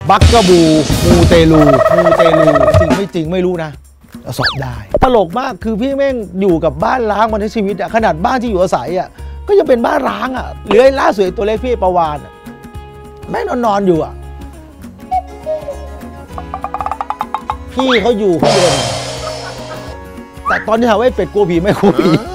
บักกะบูมูเตลูจริงไม่จริงไม่รู้นะสอบได้ตลกมากคือพี่แม่งอยู่กับบ้านร้างมาทั้งชีวิตอะขนาดบ้านที่อยู่อาศัยอะก็ยังเป็นบ้านร้างอะเหลือล่าสุดตัวเล็กพี่ประวานแม่งนอนอยู่อะพี่เขาอยู่ข้างบนแต่ตอนที่ถามว่าเป็ดกลัวผีไม่กลัวผี